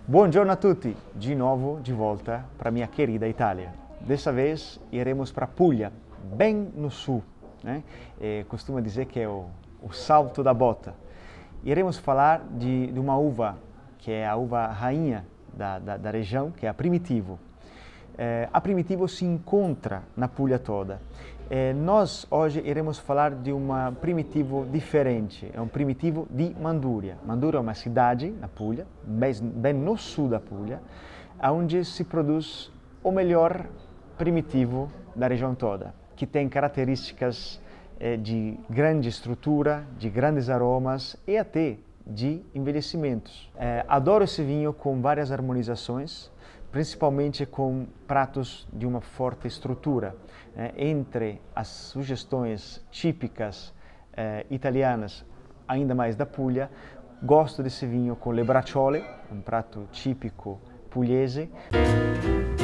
Buongiorno a tutti, de novo de volta para minha querida Itália. Dessa vez iremos para Puglia, bem no sul, né? Costuma dizer que é o salto da bota. Iremos falar de uma uva que é a uva rainha da região, que é a Primitivo. A Primitivo se encontra na Puglia toda. Nós hoje iremos falar de uma Primitivo diferente, é um Primitivo de Manduria. Manduria é uma cidade na Puglia, bem no sul da Puglia, onde se produz o melhor Primitivo da região toda, que tem características de grande estrutura, de grandes aromas e até de envelhecimentos. Adoro esse vinho com várias harmonizações, principalmente com pratos de uma forte estrutura. Entre as sugestões típicas italianas, ainda mais da Puglia, gosto desse vinho com le bracciole, um prato típico pugliese.